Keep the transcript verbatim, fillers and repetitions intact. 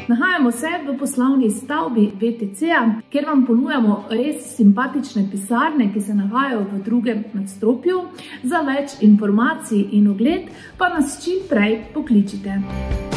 Nahajamo se v poslovni stavbi V T C-a, kjer vam ponujamo res simpatične pisarne, ki se nahajajo v drugem nadstropju. Za več informacij in ogled pa nas čim prej pokličite.